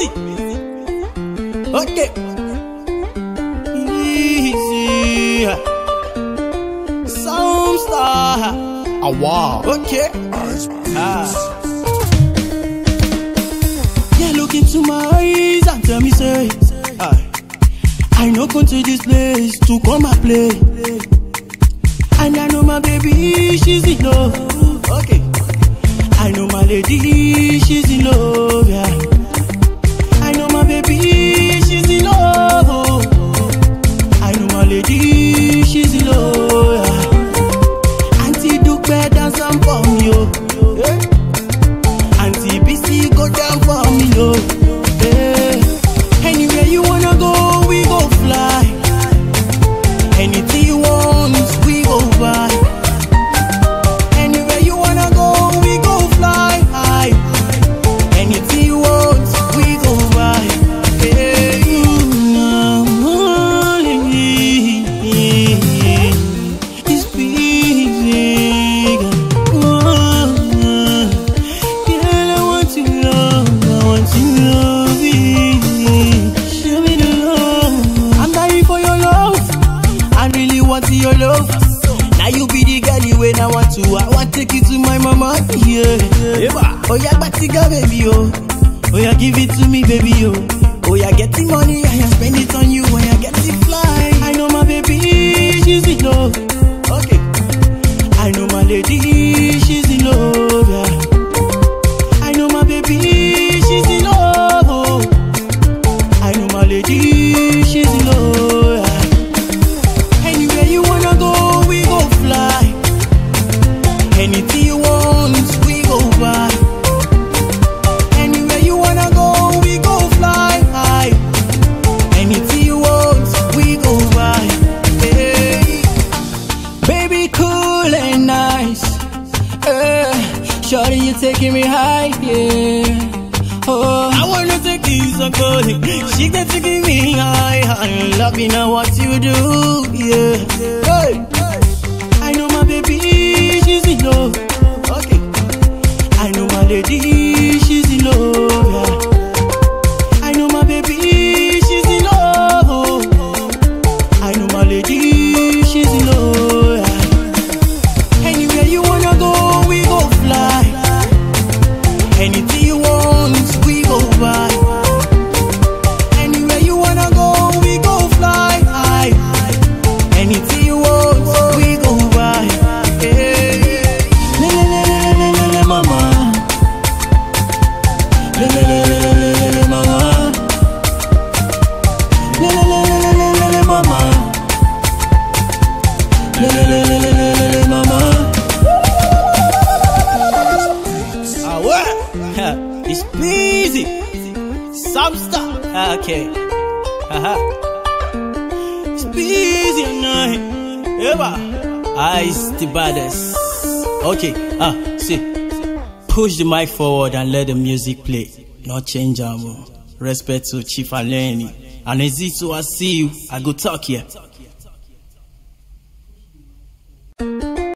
busy. Okay. Easy. Some star. Ah, wow. Okay. Yeah, look into my eyes and tell me, say, I know come to this place to come and play. And I know my baby, she's in love. Okay. I know my lady, she's in love, yeah. I know my baby, she's in love, oh. I know my lady, she's in love, yeah. Auntie Duke dance and for me, oh. Yeah. Auntie BC go down for me, oh. Yeah. Anywhere you wanna go, we go fly. Anything you want, we go buy. Anywhere you wanna go, we go fly high. Anything you want, we go buy. Hey, you know, it's big. Girl, I want to love you. Show me the love. I'm dying for your love. I really want your love. Now you be the girl you when I want to take you to my mama, yeah. Oh yeah, Batika baby, oh. Oh yeah, give it to me, baby, oh. Oh yeah, get the money, I can spend it on you. Oh yeah, get the fly. I know my baby, she's in love. Okay. I know my lady, she's in love, yeah. I know my baby, she's in love, oh. I know my lady, she's in love, yeah. Anywhere you wanna go, we go fly. Anything you want, we go buy. Anywhere you wanna go, we go fly high. Anything you want, we go buy. Hey. Baby, cool and nice. Shorty, you taking me high, yeah. Oh, I wanna take you so cold. She get to give me high. I'm loving her what you do, yeah. Hey. I know my baby, she's in love. Okay. I know my lady, she's in love, yeah. I know my baby, she's in love, oh. I know my lady, she's in love, yeah. Anywhere you wanna go, we go fly. Anything you want, we go buy. Anywhere you wanna go, we go fly high. Anything you want, we go buy. Hey. Le le le le le le le mama. Le le le le le le le mama. Le le le le le le le mama. Le le le le le le mama. Ah ouais. It's busy. Some stuff. Okay. It's busy night. Eva. Ice the baddest. Okay. See. Push the mic forward and let the music play. Not change our Respect to Chief Aleni. And Ezitu, I see you. I go talk here.